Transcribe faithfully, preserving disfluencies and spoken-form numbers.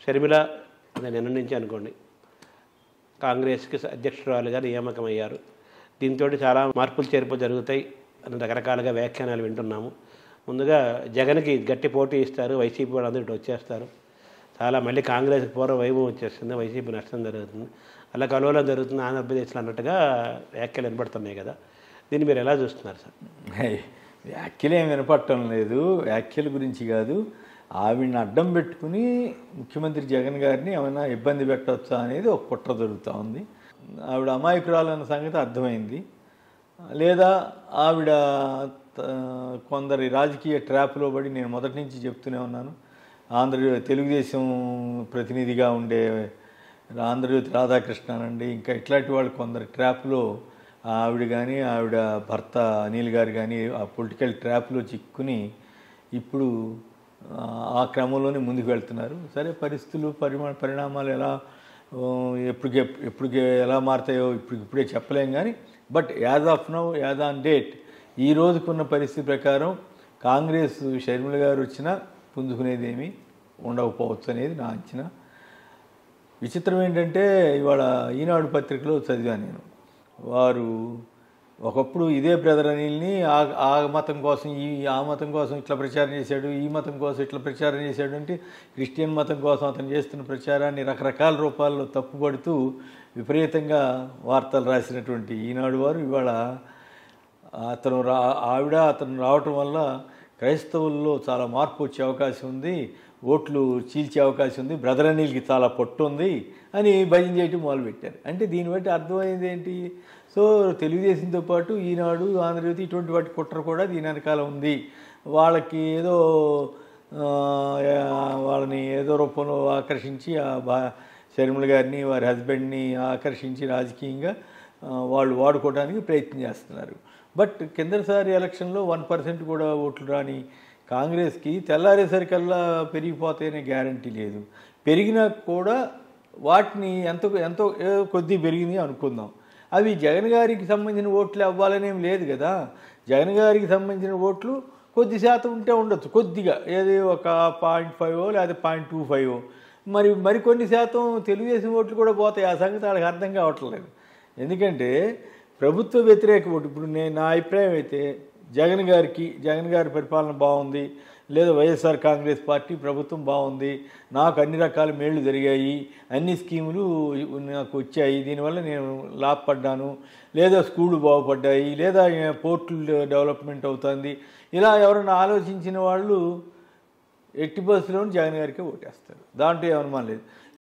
షర్మిల అదే నిన్న నుంచి అనుకోండి కాంగ్రెస్కి అధ్యక్షురాలుగా నియామకమయ్యారు. దీంతో చాలా మార్పులు చేర్పులు జరుగుతాయి అని రకరకాలుగా వ్యాఖ్యానాలు వింటున్నాము. ముందుగా జగన్కి గట్టి పోటీ ఇస్తారు, వైసీపీ వాళ్ళందరూ ఇటు వచ్చేస్తారు. చాలా మళ్ళీ కాంగ్రెస్కి పూర్వ వైభవం వచ్చేస్తుంది, వైసీపీ నష్టం జరుగుతుంది, అలా కలవలం జరుగుతుంది ఆంధ్రప్రదేశ్లో అన్నట్టుగా వ్యాఖ్యలు వినపడుతున్నాయి కదా. దీన్ని మీరు ఎలా చూస్తున్నారు సార్? వ్యాఖ్యలు ఏం వినపడటం లేదు. వ్యాఖ్యల గురించి కాదు, ఆవిడని అడ్డం పెట్టుకుని ముఖ్యమంత్రి జగన్ గారిని ఏమైనా ఇబ్బంది పెట్టవచ్చా అనేది ఒక కుట్ర జరుగుతూ ఉంది. ఆవిడ అమాయకురాలన్న సంగతి అర్థమైంది. లేదా ఆవిడ కొందరి రాజకీయ ట్రాప్లో పడి, నేను మొదటి నుంచి చెప్తూనే ఉన్నాను, ఆంధ్ర తెలుగుదేశం ప్రతినిధిగా ఉండే ఆంధ్రజ్యోతి రాధాకృష్ణనండి, ఇంకా ఇట్లాంటి వాళ్ళు కొందరు ట్రాప్లో ఆవిడ కానీ ఆవిడ భర్త అనిల్ గారు కానీ ఆ పొలిటికల్ ట్రాప్లో చిక్కుని ఇప్పుడు ఆ క్రమంలోనే ముందుకు వెళ్తున్నారు. సరే, పరిస్థితులు పరిమా పరిణామాలు ఎలా ఎప్పటికే ఎప్పటికే ఎలా మారుతాయో ఇప్పుడు ఇప్పుడే చెప్పలేం. కానీ but as of now, as on date, ఈ రోజుకున్న పరిస్థితి ప్రకారం కాంగ్రెస్ షర్మిల గారు వచ్చినా పుంజుకునేది ఏమీ ఉండకపోవచ్చు అనేది నా అంచనా. విచిత్రం ఏంటంటే, ఇవాళ ఈనాడు పత్రికలో చదివాను నేను, వారు ఒకప్పుడు ఇదే బ్రదర్ అనిల్ని ఆ ఆ మతం కోసం ఈ ఆ మతం కోసం ఇట్లా ప్రచారం చేశాడు, ఈ మతం కోసం ఇట్లా ప్రచారం చేశాడు అంటే, క్రిస్టియన్ మతం కోసం అతను చేస్తున్న ప్రచారాన్ని రకరకాల రూపాల్లో తప్పుపడుతూ విపరీతంగా వార్తలు రాసినటువంటి ఈనాడు వారు ఇవాళ అతను రా ఆవిడ అతను రావటం వల్ల క్రైస్తవుల్లో చాలా మార్పు వచ్చే అవకాశం ఉంది, ఓట్లు చీల్చే అవకాశం ఉంది, బ్రదర్ అనిల్కి చాలా పొట్టు ఉంది అని భయం చేయటం మొదలుపెట్టారు. అంటే దీన్ని బట్టి అర్థమైంది ఏంటి? సో తెలుగుదేశంతో పాటు ఈనాడు, ఆంధ్రజ్యోతి ఇటువంటి వాటి కుట్ర కూడా దీని వెనకాల ఉంది. వాళ్ళకి ఏదో వాళ్ళని ఏదో రూపంలో ఆకర్షించి ఆ బా షర్మిల గారిని వారి హస్బెండ్ని ఆకర్షించి రాజకీయంగా వాళ్ళు వాడుకోవడానికి ప్రయత్నం చేస్తున్నారు. బట్ కిందసారి ఎలక్షన్లో వన్ పర్సెంట్ కూడా ఓట్లు రాని కాంగ్రెస్కి తెల్లారేసరికల్లా పెరిగిపోతాయనే గ్యారంటీ లేదు. పెరిగినా కూడా వాటిని ఎంతో ఎంతో కొద్ది పెరిగింది అనుకుందాం. అవి జగన్ గారికి సంబంధించిన ఓట్లు అవ్వాలనేం లేదు కదా. జగన్ గారికి సంబంధించిన ఓట్లు కొద్ది శాతం ఉంటే ఉండొచ్చు, కొద్దిగా, ఏది ఒక పాయింట్ ఫైవ్ లేదా పాయింట్ టూ ఫైవ్ మరి మరికొన్ని శాతం తెలుగుదేశం ఓట్లు కూడా పోతాయి. ఆ సంగతి వాళ్ళకి అర్థం కావట్లేదు. ఎందుకంటే ప్రభుత్వ వ్యతిరేక ఓటు, ఇప్పుడు నేను నా అభిప్రాయం అయితే జగన్ గారికి జగన్ గారి పరిపాలన బాగుంది, లేదా వైఎస్ఆర్ కాంగ్రెస్ పార్టీ ప్రభుత్వం బాగుంది, నాకు అన్ని రకాల మేళ్లు జరిగాయి, అన్ని స్కీములు నాకు వచ్చాయి, దీనివల్ల నేను లాభపడ్డాను, లేదా స్కూళ్ళు బాగుపడ్డాయి, లేదా పోర్టులు డెవలప్మెంట్ అవుతుంది, ఇలా ఎవరైనా ఆలోచించిన వాళ్ళు ఎట్టి బస్సులోని జగన్ గారికే ఓటేస్తారు. దాంట్లో ఏమనుమానం లేదు.